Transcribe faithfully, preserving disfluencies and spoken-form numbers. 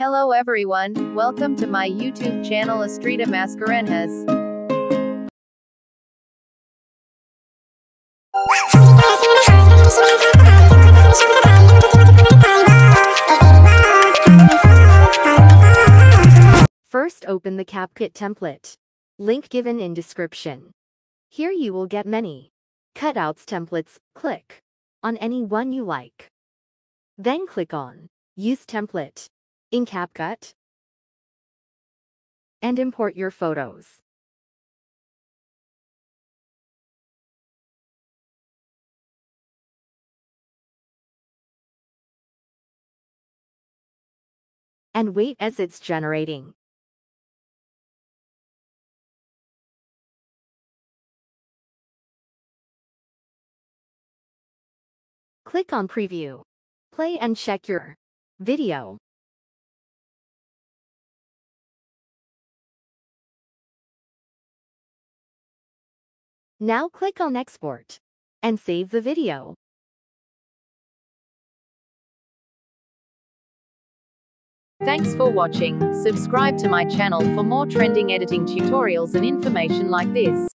Hello everyone, welcome to my YouTube channel Estrita Mascarenhas. First, open the CAPCUT template. Link given in description. Here you will get many cutouts templates. Click on any one you like. Then click on Use Template in CAPCUT and import your photos. And wait as it's generating. Click on Preview. Play and check your video. Now click on Export and save the video. Thanks for watching. Subscribe to my channel for more trending editing tutorials and information like this.